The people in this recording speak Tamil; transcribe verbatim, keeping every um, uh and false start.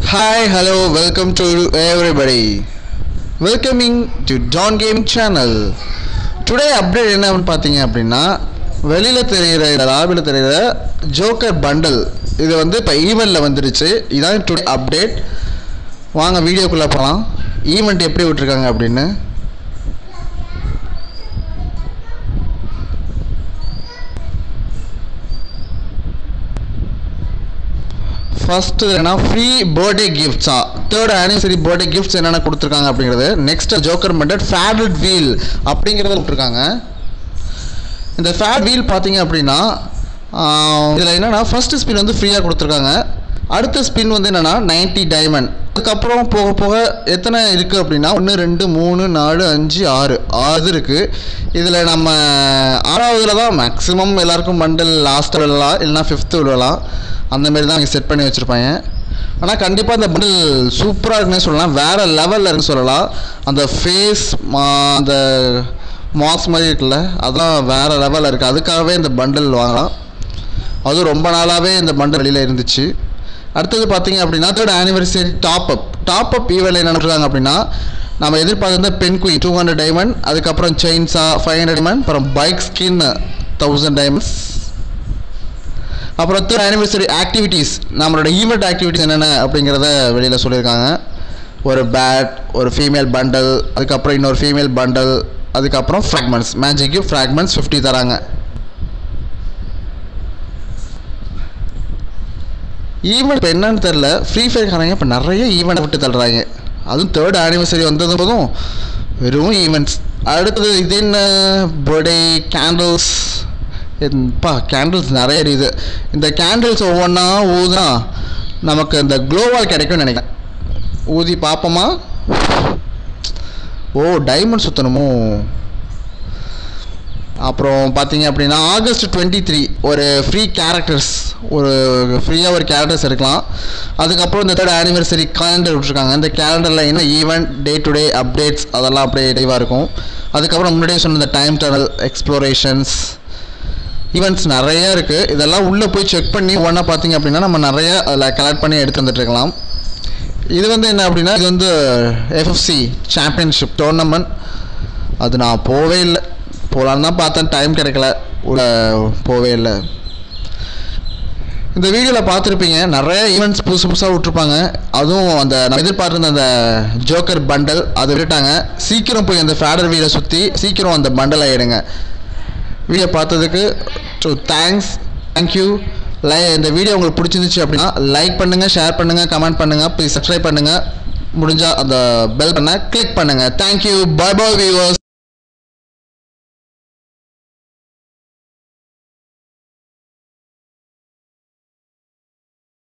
Hi, hello, welcome to everybody. Welcoming to Don Gaming Channel. Today update என்ன பார்த்தீங்க அப்படின்னா வெளியில தெரியுற லாபில தெரியுற ஜோக்கர் பண்டல் இது வந்து இப்போ ஈவெண்ட்ல வந்துருச்சு. இதான் டுடே அப்டேட். வாங்க வீடியோக்குள்ள போகலாம். ஈவெண்ட் எப்படி விட்டுருக்காங்க அப்படின்னு. ஃபர்ஸ்ட் என்ன ஃப்ரீ பர்த்டே கிஃப்ட்ஸா தேர்ட் ஆனிவர்சரி பர்த்டே கிஃப்ட்ஸ் என்னென்ன கொடுத்துருக்காங்க அப்படிங்கிறது. Next joker bundle favourite wheel அப்படிங்கிறத விட்டுருக்காங்க. இந்த ஃபேட் வீல் பார்த்தீங்க அப்படின்னா இதில் என்னென்னா ஃபர்ஸ்ட் ஸ்பின் வந்து ஃப்ரீயாக கொடுத்துருக்காங்க. அடுத்த ஸ்பின் வந்து என்னென்னா நைன்ட்டி டைமண்ட். அதுக்கப்புறம் போக போக எத்தனை இருக்குது அப்படின்னா ஒன்று ரெண்டு மூணு நாலு அஞ்சு ஆறு ஆறு இருக்குது. இதில் நம்ம ஆறாவதுல தான் மேக்ஸிமம் எல்லாருக்கும் பண்டல் லாஸ்ட்டு விழலாம் இல்லைனா ஃபிஃப்த்து விழலாம். அந்தமாரி தான் இங்கே செட் பண்ணி வச்சுருப்பாங்க. ஆனால் கண்டிப்பாக அந்த பண்டல் சூப்பராக இருக்குன்னு சொல்லலாம். வேறு லெவலில் இருக்குன்னு சொல்லலாம். அந்த ஃபேஸ் அந்த மாஸ் மாதிரி இருக்குல்ல அதெல்லாம் வேறு லெவலில் இருக்குது. அதுக்காகவே இந்த பண்டல் வாங்கலாம். அதுவும் ரொம்ப நாளாகவே இந்த பண்டல் வெளியில் இருந்துச்சு. அடுத்தது பார்த்தீங்க அப்படின்னா third anniversary top up top up event என்ன பண்ணுறாங்க அப்படின்னா நம்ம எதிர்பார்த்த pen queen two hundred diamond, அதுக்கப்புறம் செயின்ஸா ஃபைவ் ஹண்ட்ரட் டைமண்ட், அப்புறம் பைக் ஸ்கின் தௌசண்ட் டைமண்ட்ஸ், அப்புறம் தேர்ட் ஆனிவர்சரி ஆக்டிவிட்டீஸ் நம்மளோட ஈவெண்ட் ஆக்டிவிட்டிஸ் என்னென்ன அப்படிங்கிறத வெளியில் சொல்லியிருக்காங்க. ஒரு பேட், ஒரு ஃபீமேல் பண்டல், அதுக்கப்புறம் இன்னொரு ஃபீமேல் பண்டல், அதுக்கப்புறம் ஃப்ராக்மெண்ட்ஸ் மேஜிக்கு ஃப்ராக்மெண்ட்ஸ் ஃபிஃப்டி தராங்க. ஈவெண்ட் இப்போ என்னன்னு தெரில. ஃப்ரீ ஃபயர் காரங்க இப்போ நிறைய ஈவெண்ட் விட்டு தள்ளுறாங்க. அதுவும் தேர்ட் ஆனிவர்சரி வந்தது போதும் வெறும் ஈவெண்ட்ஸ். அடுத்தது இது என்ன பர்த்டே கேண்டில்ஸ். பா கேண்டில்ஸ் நிறைய இருக்குது. இந்த கேண்டில்ஸ் ஒவ்வொன்றா ஊதுனா நமக்கு இந்த க்ளோவால் கிடைக்கும்னு நினைக்கிறேன். ஊதி பார்ப்போமா? ஓ டைமண்ட் சுற்றணுமோ. அப்புறம் பார்த்தீங்க அப்படின்னா ஆகஸ்ட் டுவெண்ட்டி த்ரீ ஒரு ஃப்ரீ கேரக்டர்ஸ் ஒரு ஃப்ரீயாக ஒரு கேரக்டர்ஸ் எடுக்கலாம். அதுக்கப்புறம் இந்த தேர்ட் ஆனிவர்சரி கேலண்டர் விட்டுருக்காங்க. இந்த கேலண்டரில் என்ன event day to day updates அதெல்லாம் அப்படியே டைவாக இருக்கும். அதுக்கப்புறம் முன்னாடியே சொன்ன இந்த டைம் டனல் எக்ஸ்ப்ளோரேஷன்ஸ் ஈவெண்ட்ஸ் நிறைய இருக்குது. இதெல்லாம் உள்ளே போய் செக் பண்ணி ஒன்றா பார்த்தீங்க அப்படின்னா நம்ம நிறைய அதில் கலெக்ட் பண்ணி எடுத்து வந்துட்டுருக்கலாம். இது வந்து என்ன அப்படின்னா இது வந்து எஃப்எஃப்சி சாம்பியன்ஷிப் டோர்னமெண்ட். அது நான் போவே இல்லை. போகலான்னு தான் பார்த்தேன், டைம் கிடைக்கல, உள்ள போவே இல்லை. இந்த வீடியோவில் பார்த்துருப்பீங்க நிறைய ஈவெண்ட்ஸ் புதுசு புதுசாக விட்ருப்பாங்க. அதுவும் அந்த நான் எதிர்பார்த்துருந்த அந்த ஜோக்கர் பண்டல் அதை விட்டுட்டாங்க. சீக்கிரம் போய் அந்த ஃபேடர் வீலை சுற்றி சீக்கிரம் அந்த பண்டல் ஆகிடுங்க. வீடியோ பார்த்ததுக்கு ஸோ தேங்க்ஸ் தேங்க்யூ. லை இந்த வீடியோ உங்களுக்கு பிடிச்சிருந்துச்சு அப்படின்னா லைக் பண்ணுங்கள், ஷேர் பண்ணுங்கள், கமெண்ட் பண்ணுங்கள், ப்ளீஸ் சப்ஸ்கிரைப் பண்ணுங்கள். முடிஞ்சால் அந்த பெல் பண்ண கிளிக் பண்ணுங்கள். தேங்க்யூ. Bye bye viewers.